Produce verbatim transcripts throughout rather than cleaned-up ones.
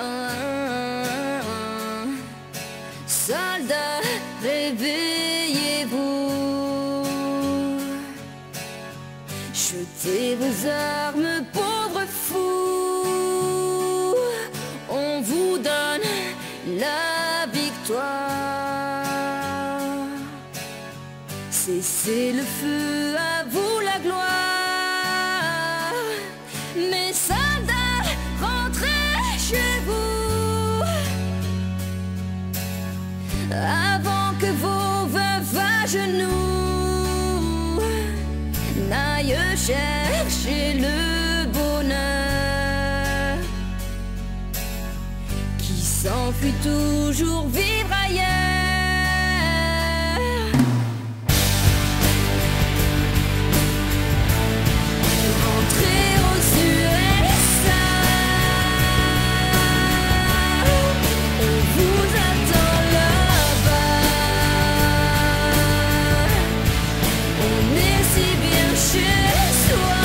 Soldats, réveillez-vous. Jetez vos armes, pauvres fous. On vous donne la victoire. Cessez le feu, à vous la gloire. Mes soldats, rentrez chez vous avant que vos veuves à genoux n'aillent chercher le bonheur, qui s'enfuit toujours vivre ailleurs. Rentrez aux U S A, on vous attend là-bas. On est si bien chez soi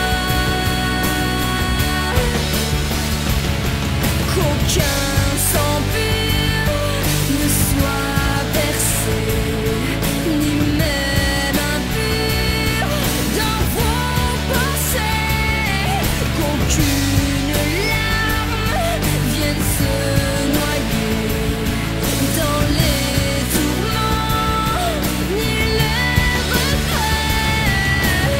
qu'aucun sang pur ne soit versé, ni même impur dans vos pensées, qu'aucune larme vienne se noyer dans les tourments, ni les regrets.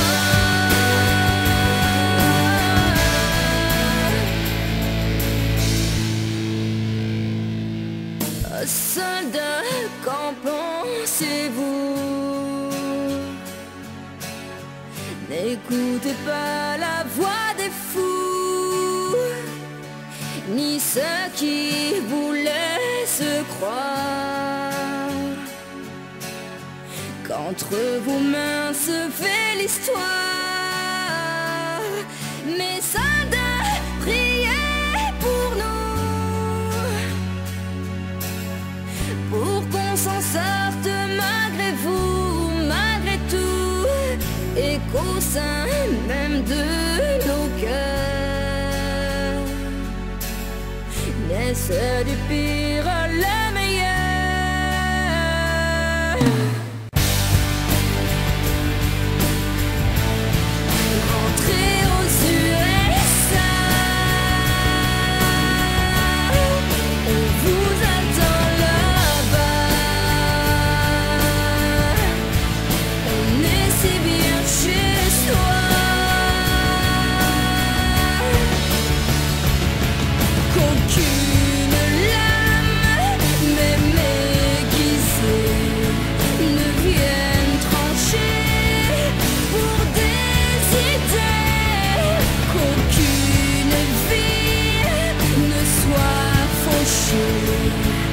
Ah. Soldats, qu'en pensez-vous? N'écoutez pas la voix des fous, ni ceux qui vous laissent croire qu'entre vos mains se fait l'histoire. Mes soldats, priez pour nous, pour qu'on s'en sorte malgré vous, malgré tout, et qu'au sein même de nos cœurs naisse du pire le meilleur. Rentrez aux U S A, on vous attend là-bas. On est si bien chez soi qu'aucune lame, même aiguisée, ne vienne trancher pour des idées, qu'aucune vie ne soit fauchée